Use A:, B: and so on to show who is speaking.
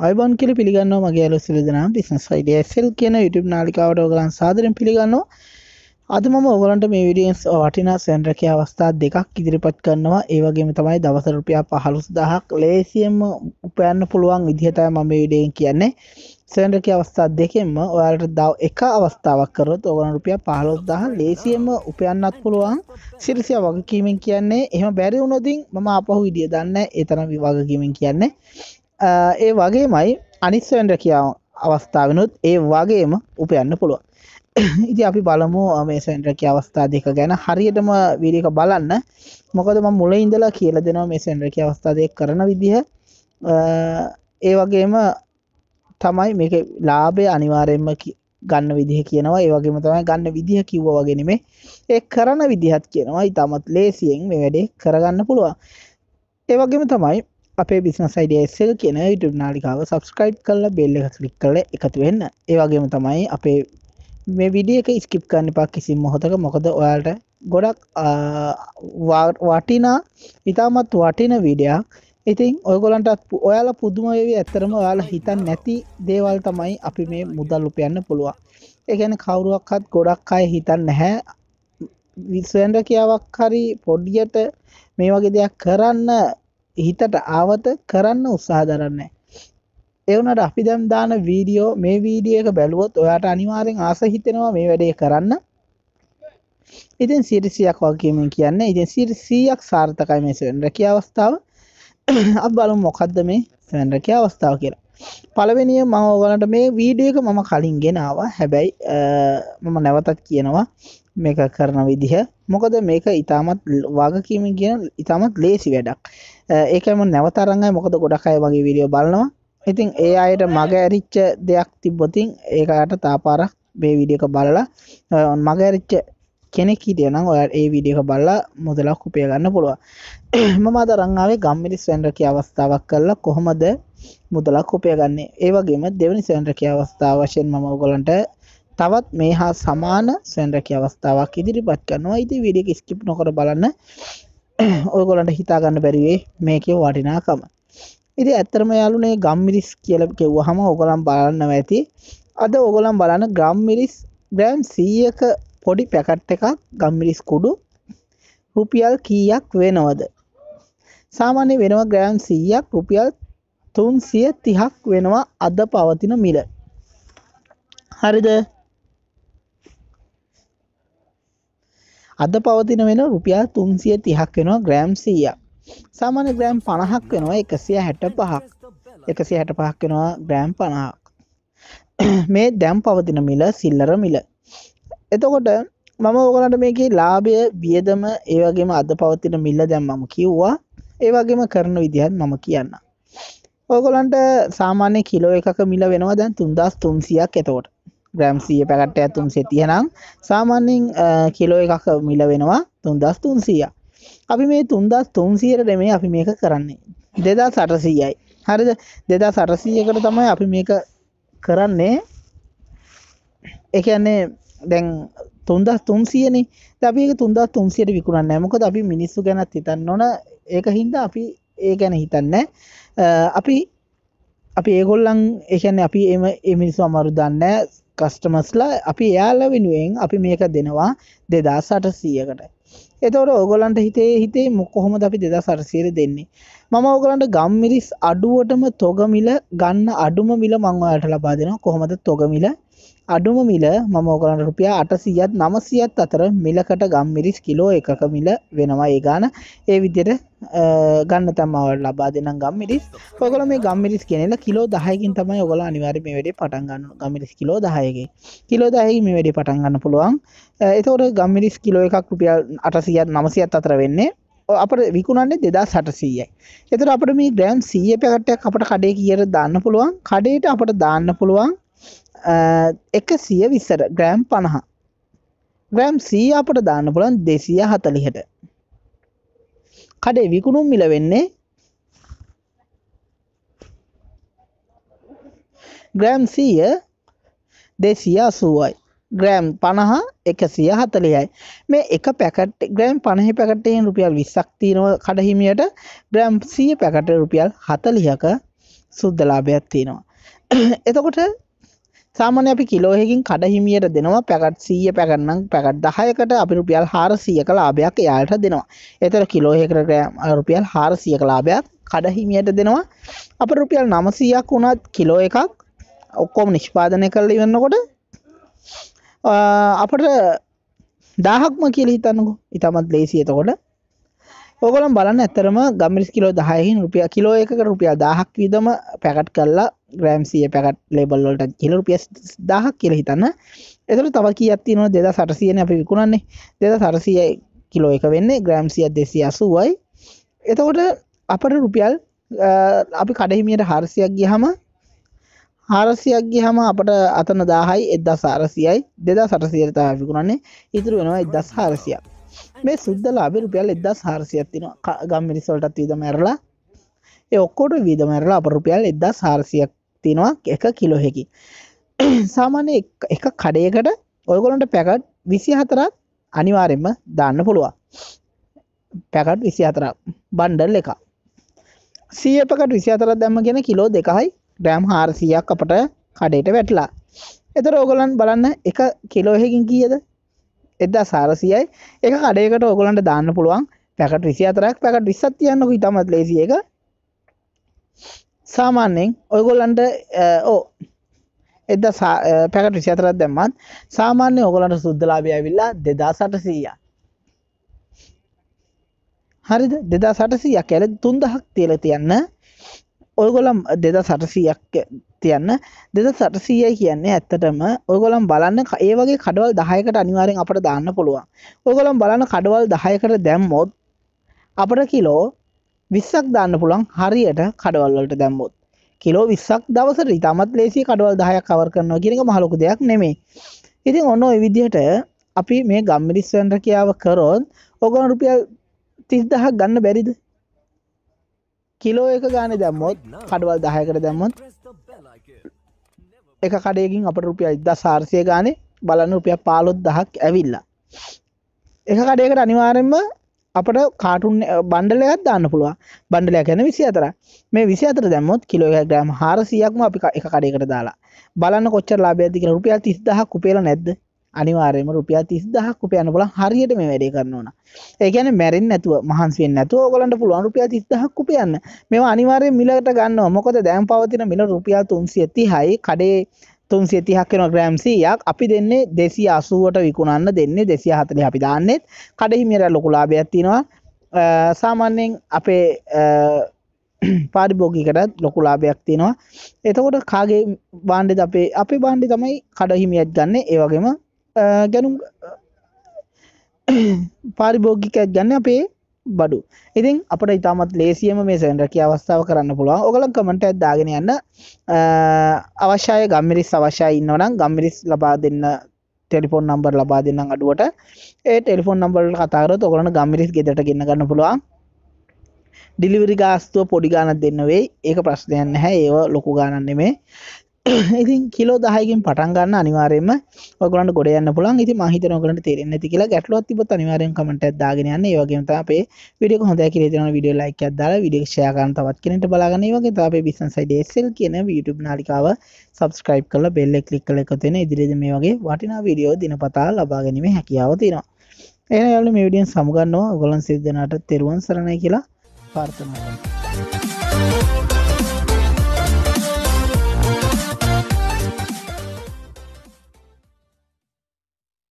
A: අයිබෝන් කියලා පිළිගන්නවා මගේ අලුත් සිලදනා බිස්නස් අයිඩියා SL කියන YouTube නාලිකාවට ඔයගලන් සාදරයෙන් පිළිගන්නවා. අද මම ඔයගලන්ට මේ වීඩියෝස් වටිනා සෙන්රකේ අවස්ථා දෙකක් ඉදිරිපත් කරනවා. ඒ වගේම තමයි දවසට රුපියල් 15000ක් ලේසියෙන්ම උපයන්න පුළුවන් විදිහ තමයි මම මේ වීඩියෝෙන් කියන්නේ. සෙන්රකේ අවස්ථා දෙකෙන්ම ඔයාලට එක අවස්ථාවක් කරොත් ඔයගලන් රුපියල් 15000 ලේසියෙන්ම උපයන්නත් පුළුවන්. සිරිසිය වගකීමෙන් කියන්නේ එහෙම බැරි වුණොත් මම ආපහු වීඩියෝ දාන්නේ ඒ තරම් වගකීමෙන් කියන්නේ. ඒ වගේමයි අනිත් සෙන්රකියා අවස්ථාවනොත් ඒ වගේම උපයන්න පුළුවන්. ඉතින් අපි බලමු මේ සෙන්රකියා අවස්ථා දෙක ගැන හරියටම වීඩියෝ එක බලන්න. මොකද මම මුලින් ඉඳලා කියලා දෙනවා මේ සෙන්රකියා අවස්ථා දෙක කරන විදිහ. ඒ වගේම තමයි මේකේ ලාභය අනිවාර්යයෙන්ම ගන්න විදිහ කියනවා. ඒ වගේම තමයි ගන්න විදිහ කිව්වා වගේ නෙමෙයි. ඒ කරන විදිහත් කියනවා. ඊටමත් ලේසියෙන් මේ වැඩේ කරගන්න පුළුවන්. ඒ වගේම තමයි අපේ බිස්නස් අයිඩියා SL කියන YouTube නාලිකාව subscribe කරලා bell එක click කරලා එකතු වෙන්න. ඒ වගේම තමයි අපේ මේ වීඩියෝ එක skip කරන්න එපා කිසිම මොහොතක. මොකද ඔයාලට ගොඩක් වටිනා ඉතාමත් වටින වීඩියෝක්. ඉතින් ඔයගොල්ලන්ට ඔයාලා පුදුම වෙවි. ඇත්තටම ඔයාලා හිතන්නේ නැති දේවල් තමයි අපි මේ මුදල් උපයන්න පුළුවන්. ඒ කියන්නේ කවුරුවක්වත් ගොඩක් අය හිතන්නේ නැහැ විශ්වෙන්ද්‍රකියාවක් හරි පොඩියට මේ වගේ දෙයක් කරන්න හිතට ආවත කරන්න උත්සාහ දරන්නේ. ඒ වුණාට අපි දැන් දාන වීඩියෝ මේ වීඩියෝ එක බැලුවොත් ඔයාට අනිවාර්යෙන් ආස හිතෙනවා මේ වැඩේ කරන්න. ඉතින් 100ක් වගේම කියන්නේ ඉතින් 100ක් සාර්ථකයි මේ සෙන්රකියා අවස්ථාව. අපි බලමු මොකද්ද මේ සෙන්රකියා අවස්ථාව කියලා. පළවෙනිය මම ඔයාලට මේ වීඩියෝ එක මම කලින් ගෙනාවා. හැබැයි මම නැවතත් කියනවා මේක කරන විදිහ. මොකද මේක ඊටමත් වගකීමෙන් කියන ඊටමත් ලේසි වැඩක්. ඒකම නැවත අරන් ආයි මොකද ගොඩක් අය වගේ වීඩියෝ බලනවා. ඉතින් ඒ අයට මග ඇරිච්ච දෙයක් තිබ්බොතින් ඒකට තාපාරක් මේ වීඩියෝ එක බලලා මග ඇරිච්ච කෙනෙක් හිටියනම් ඔයාලා ඒ වීඩියෝ එක බලලා මුදලක් උපය ගන්න පුළුවන්. මම අද අරන් ආවේ ගම්මිරිස් සෙන්රකියා අවස්ථාවක් කරලා කොහොමද මුදලක් උපය ගන්නේ. ඒ වගේම දෙවෙනි සෙන්රකියා අවස්ථාව වශයෙන් මම ඔයගලන්ට තවත් මේ හා සමාන සෙන්රකියා අවස්ථාවක් ඉදිරිපත් කරනවා. ඉතින් වීඩියෝ එක ස්කිප් නොකර බලන්න. ඔයගොල්ලන්ට හිතා ගන්න බැරි වෙයි මේකේ වටිනාකම. ඉතින් ඇත්තටම යාළුවනේ ගම්මිරිස් කියලා කිව්වහම ඔයගොල්ලන් බලන්නව ඇති. අද ඔයගොල්ලන් බලන ගම්මිරිස් ග්‍රෑම් 100ක පොඩි පැකට් එකක් ගම්මිරිස් කුඩු රුපියල් කීයක් වෙනවද? සාමාන්‍ය වෙනවා ග්‍රෑම් 100ක් රුපියල් 330ක් වෙනවා අද පවතින මිල. හරිද? අද පවතින වෙන රුපියල් 330ක් වෙනවා ග්‍රෑම් 100ක්. සාමාන්‍ය ග්‍රෑම් 50ක් වෙනවා 165ක්. 165ක් වෙනවා ග්‍රෑම් 50ක්. මේ දැන් පවතින මිල සිල්ලර මිල. එතකොට මම ඔයගලන්ට මේකේ ලාභය වියදම ඒ වගේම අද පවතින මිල දැන් මම කිව්වා. ඒ වගේම කරන විදිහත් මම කියන්නම්. ඔයගලන්ට සාමාන්‍ය කිලෝ එකක මිල වෙනවා දැන් 3300ක්. එතකොට ග්‍රෑම් 100 පැකට් එකක් 330 නම් සාමාන්‍යයෙන් කිලෝ එකක මිල වෙනවා 3300ක්. අපි මේ 3300ට නෙමෙයි අපි මේක කරන්නේ 2800යි. හරිද? 2800කට තමයි අපි මේක කරන්නේ. ඒ කියන්නේ දැන් 3300 නේ. දැන් අපි ඒක 3300ට විකුණන්නේ නැහැ. මොකද අපි මිනිස්සු ගැනත් හිතන්න ඕන. ඒක හින්දා අපි ඒ ගැන හිතන්නේ අපි ඒගොල්ලන් ඒ කියන්නේ අපි මේ මිනිස්සු අමාරු දන්නේ කස්ටමර්ස්ලා අපි එයාලා වෙනුවෙන් අපි මේක දෙනවා 2800කට. එතකොට ඕගොල්ලන්ට හිතේ කොහොමද අපි 2800 දෙන්නේ? මම ඕගොල්ලන්ට ගම්මිරිස් අඩුවටම තොග මිල ගන්න අඩුම මිල මම ඔයාලට ලබා දෙනවා. කොහොමද තොග මිල? අඩුම මිල මම ඔයගලන්ට රුපියල් 800ත් 900ත් අතර මිලකට ගම්මිරිස් කිලෝ එකක මිල වෙනවා. ඒ ගාන ඒ විදිහට ගන්න තමයි ලබා දෙනම් ගම්මිරිස්. ඔයගොල්ලෝ මේ ගම්මිරිස් කියනේලා කිලෝ 10කින් තමයි ඔයගොල්ලෝ අනිවාර්යයෙන් මේ වැඩේ පටන් ගන්න. ගම්මිරිස් කිලෝ 10කින්. කිලෝ 10කින් මේ වැඩේ පටන් ගන්න පුළුවන්. එතකොට ගම්මිරිස් කිලෝ එකක් රුපියල් 800ත් 900ත් අතර වෙන්නේ. අපිට විකුණන්නේ 2800යි. එතකොට අපිට මේ ග්‍රෑම් 100 පැකට් එකක් අපිට කඩේ කීයට දාන්න පුළුවන්? කඩේට අපිට දාන්න පුළුවන් 120ට ග්‍රෑම් 50. ග්‍රෑම් 100 අපට දාන්න පුළුවන් 240ට. කඩේ විකුණුම් මිල වෙන්නේ ග්‍රෑම් 100 280යි. ග්‍රෑම් 50 140යි. මේ එක පැකට් ග්‍රෑම් 50 පැකට් එකෙන් රුපියල් 20ක් තියෙනවා කඩහිමියට. ග්‍රෑම් 100 පැකට් රුපියල් 40ක සුද්ධ ලාභයක් තියෙනවා. එතකොට සාමාන්‍ය අපි කිලෝ එකකින් කඩ හිමියට දෙනවා පැකට් 100 පැකට් නම් පැකට් 10කට අපි රුපියල් 400ක ලාභයක් එයාලට දෙනවා. ඒතර කිලෝ එකකට රුපියල් 400ක ලාභයක් කඩ හිමියට දෙනවා. අපිට රුපියල් 900ක් වුණත් කිලෝ එකක් ඔක්කොම නිෂ්පාදනය කරලා ඉවරනකොට අපිට 1000ක්ම කියලා හිතන්නකෝ. ඊටමත් ලේසි. එතකොට ඕගොල්ලෝ බලන්න ඇත්තරම ගම්මිරිස් කිලෝ 10කින් රුපියල් කිලෝ එකකට රුපියල් 1000ක් විදම පැකට් කරලා ග්‍රෑම් 100 පැකට් ලේබල් වලට කිලෝ රුපියල් 1000ක් කියලා හිතන්න. එතකොට තව කීයක් තියෙනවද? 2800 නේ අපි විකුණන්නේ. 2800 කිලෝ එක වෙන්නේ ග්‍රෑම් 100 280යි. එතකොට අපිට රුපියල් අපි කඩහිමියට 400ක් ගියහම අපිට අතන 1000යි 1400යි 2800ට තමයි විකුණන්නේ. ඉතුරු වෙනවා 1400ක්. මේ සුද්ධ ලාභය රුපියල් 1400ක් තියෙනවා. ගම්මිරිස් වලටත් විදම ඇරලා ඒ ඔක්කොට විදම ඇරලා අප රුපියල් 1400ක් තියෙනවා එක කිලෝ එකකින්. සාමාන්‍ය එක කඩයකට ඔයගොල්ලන්ට පැකට් 24ක් අනිවාර්යයෙන්ම දාන්න පුළුවන්. පැකට් 24ක් බණ්ඩල් එකක්. 100 පැකට් 24ක් දැම්ම කියන කිලෝ 2යි ග්‍රෑම් 400ක් අපට කඩේට වැටලා. එතකොට ඔයගොල්ලන් බලන්න එක කිලෝ එකකින් කීයද? 1400යි. එක කඩේකට ඔයගොල්ලන්ට දාන්න පුළුවන් පැකට් 24ක් පැකට් 20ක් තියන්නකෝ. ඊටමත් ලේසි එක. සාමාන්‍යයෙන් ඔයගොල්ලන්ට පැකට් 24ක් දැම්මත් සාමාන්‍යයෙන් ඔයගොල්ලන්ට සුද්ධ ලාභය ඇවිල්ලා 2800ක්. හරිද? 2800ක් කියලා 3000ක් තියලා තියන්න. ඔයගොල්ලන් 2800ක් තියන්න. 2800යි කියන්නේ ඇත්තටම ඔයගොල්ලන් බලන්න ඒ වගේ කඩවල් 10කට අනිවාර්යෙන් අපිට දාන්න පුළුවන්. ඔයගොල්ලන් බලන්න කඩවල් 10කට දැම්මොත් අපිට කිලෝ 20ක් දාන්න පුළුවන්. හරියට කඩවල් වලට දැම්මොත් කිලෝ 20ක් දවසට. ඊටමත් ලේසි කඩවල් 10ක් කවර් කරනවා කියන එක මහ ලොකු දෙයක් නෙමෙයි. ඉතින් ඔන්න ඔය විදිහට අපි මේ ගම්මිරිස් රැකියාව කරොත් ඔයගොල්ලන් රුපියල් 30000ක් ගන්න බැරිද? කිලෝ එක ගානේ දැම්මොත් කඩවල් 10කට දැම්මොත් එක කඩයකින් අපිට රුපියල් 1400 ගානේ බලන්න රුපියල් 15000ක් ඇවිල්ලා. එක කඩයකට අනිවාර්යෙන්ම අපිට කාටුන් බණ්ඩල් එකක් දාන්න පුළුවන්. බණ්ඩල් එක කියන්නේ 24ක්. මේ 24 දැම්මොත් කිලෝ එක ග්‍රෑම් 400ක්ම අපි එක කඩයකට දාලා බලන්න කොච්චර ලාභයක්ද කියලා. රුපියල් 30000ක් උපයලා නැද්ද? අනිවාර්යයෙන්ම රුපියල් 30000ක් උපයන්න පුළුවන් හරියට මේ වැඩේ කරනවා නම්. ඒ කියන්නේ මැරෙන්නේ නැතුව මහන්සි වෙන්නේ නැතුව ඕගලන්ට පුළුවන් රුපියල් 30000ක් උපයන්න. මේවා අනිවාර්යයෙන් මිලකට ගන්නවා. මොකද දැන් පවතින මිල රුපියල් 330යි. කඩේ 330ක් වෙනවා ග්‍රෑම් 100ක්. අපි දෙන්නේ 280ට විකුණන්න දෙන්නේ 240 අපි දාන්නේ. කඩහිමියට ලොකු ලාභයක් තියෙනවා. සාමාන්‍යයෙන් අපේ පාරිභෝගිකයකට ලොකු ලාභයක් තියෙනවා. එතකොට කාගේ භාණ්ඩෙද අපේ භාණ්ඩේ තමයි කඩහිමියක් ගන්න. ඒ වගේම ගැනුම් පාරිභෝගිකයක් ගන්න අපේ බඩු. ඉතින් අපිට ඊටමත් ලේසියෙම මේ සෙන් රැකියාව අවස්ථාව කරන්න පුළුවන්. ඔයගොල්ලන් කමෙන්ට් එකක් දාගෙන යන්න. අවශ්‍යයි ගම්මිරිස් අවශ්‍යයි ඉන්නවනම් ගම්මිරිස් ලබා දෙන්න ටෙලිෆෝන් නම්බර් ලබා දෙන්නම් අඩුවට. ඒ ටෙලිෆෝන් නම්බර් වලට කතා කරොත් ඔයගොල්ලන්ට ගම්මිරිස් ගෙදරට ගෙන්න ගන්න පුළුවන්. ඩිලිවරි ගාස්තුව පොඩි ගාණක් දෙන්න වෙයි. ඒක ප්‍රශ්නයක් නැහැ. ඒව ලොකු ගාණක් නෙමෙයි. ඉතින් කිලෝ 10කින් පටන් ගන්න අනිවාර්යයෙන්ම ඔයගොල්ලන්ට ගොඩ යන්න පුළුවන්. ඉතින් මම හිතනවා ඔයගොල්ලන්ට තේරෙන්නේ නැති කියලා. ගැටලුවක් තිබ්බොත් අනිවාර්යෙන් කමෙන්ට් එකක් දාගෙන යන්න. ඒ වගේම තමයි අපේ වීඩියෝ එක හොඳයි කියලා හිතනවා වීඩියෝ ලයික් එකක් දාලා වීඩියෝ එක ෂෙයා කරන්න තවත් කෙනෙක්ට බලා ගන්න. ඒ වගේම තමයි අපේ බිස්නස් අයිඩියා SL කියන YouTube නාලිකාව subscribe කරලා bell එක click කරලා එකතු වෙන ඉදිරියේදී මේ වගේ වටිනා වීඩියෝ දිනපතා ලබා ගැනීමේ හැකියාව තියෙනවා. එහෙනම් යාළුවෝ මේ වීඩියෝෙන් සමුගන්නවා. ඔයගොල්ලන් සියලු දෙනාට තෙරුවන් සරණයි කියලා ප්‍රාර්ථනා කරනවා.